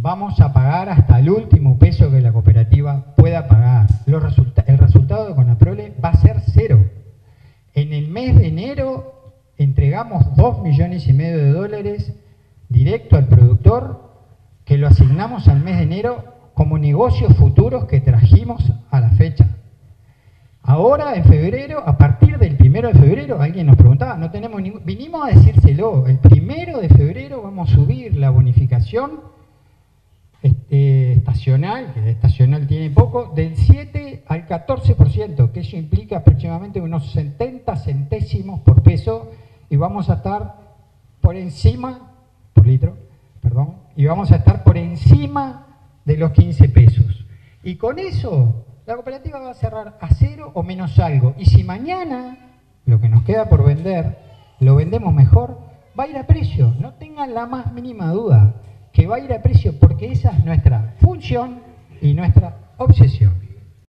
vamos a pagar hasta el último peso que la cooperativa pueda pagar. El resultado de Conaprole va a ser cero. En el mes de enero entregamos $2,5 millones directo al productor, que lo asignamos al mes de enero como negocios futuros que trajimos a la fecha. Ahora, en febrero, a partir del 1 de febrero, alguien nos preguntaba, no tenemos vinimos a decírselo, el 1 de febrero vamos a subir la bonificación estacional, que de estacional tiene poco, del 7 al 14%, que eso implica aproximadamente unos 70 centésimos por peso, y vamos a estar por encima, por litro, perdón, y vamos a estar por encima de los 15 pesos. Y con eso, la cooperativa va a cerrar a cero o menos algo. Y si mañana, lo que nos queda por vender, lo vendemos mejor, va a ir a precio. No tengan la más mínima duda que va a ir a precio, porque esa es nuestra función y nuestra obsesión.